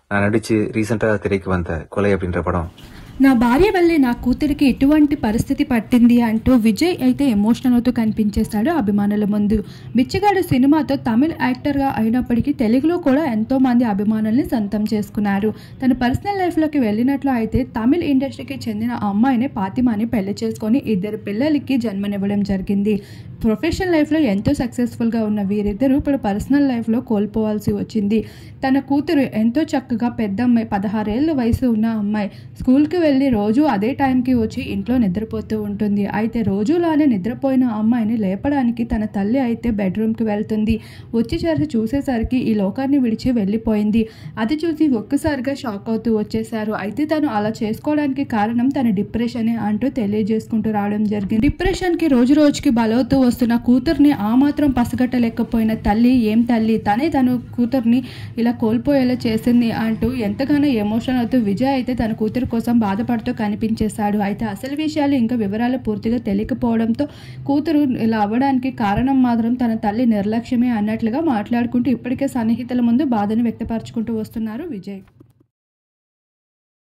நான் நடிச்சு ரீசெண்டா திரைக்கு வந்த கொலை அப்படின்ற படம். నా భార్య వల్లే నా కూతురికి ఎటువంటి పరిస్థితి పట్టింది అంటూ విజయ్ అయితే ఎమోషనల్ అవుతూ కనిపించేశాడు అభిమానుల ముందు. బిచ్చగాడు సినిమాతో తమిళ యాక్టర్గా అయినప్పటికీ తెలుగులో కూడా ఎంతో మంది అభిమానుల్ని సొంతం చేసుకున్నారు. తన పర్సనల్ లైఫ్లోకి వెళ్ళినట్లు అయితే తమిళ ఇండస్ట్రీకి చెందిన అమ్మాయిని ఫాతిమాని పెళ్లి చేసుకొని 2 పిల్లలకి జన్మనివ్వడం జరిగింది. ప్రొఫెషనల్ లైఫ్లో ఎంతో సక్సెస్ఫుల్గా ఉన్న వీరిద్దరూ ఇప్పుడు పర్సనల్ లైఫ్లో కోల్పోవాల్సి వచ్చింది. తన కూతురు ఎంతో చక్కగా పెద్ద అమ్మాయి, 16 ఏళ్ళ వయసు ఉన్న అమ్మాయి, స్కూల్కి వెళ్ళి రోజు అదే టైంకి వచ్చి ఇంట్లో నిద్రపోతూ ఉంటుంది. అయితే రోజులానే నిద్రపోయిన అమ్మాయిని లేపడానికి తన తల్లి అయితే బెడ్రూమ్కి వెళ్తుంది. వచ్చేసరికి చూసేసరికి ఈ లోకాన్ని విడిచి వెళ్ళిపోయింది. అది చూసి ఒక్కసారిగా షాక్ అవుతూ వచ్చేసారు. అయితే తను అలా చేసుకోవడానికి కారణం తన డిప్రెషనే అంటూ తెలియజేసుకుంటూ రావడం జరిగింది. డిప్రెషన్కి రోజు రోజుకి బలవుతూ వస్తున్న కూతుర్ని ఆ మాత్రం పసిగట్టలేకపోయిన తల్లి, ఏం తల్లి తనే తన కూతుర్ని ఇలా కోల్పోయేలా చేసింది అంటూ ఎంతగానో ఎమోషనల్ అవుతూ విజయ్ అయితే తన కూతురు కోసం బాధపడుతూ కనిపించేశాడు. అయితే అసలు విషయాలు ఇంకా వివరాలు పూర్తిగా తెలియకపోవడంతో కూతురు ఇలా అవ్వడానికి కారణం మాత్రం తన తల్లి నిర్లక్ష్యమే అన్నట్లుగా మాట్లాడుకుంటూ ఇప్పటికే సన్నిహితుల ముందు బాధను వ్యక్తపరచుకుంటూ వస్తున్నారు విజయ్.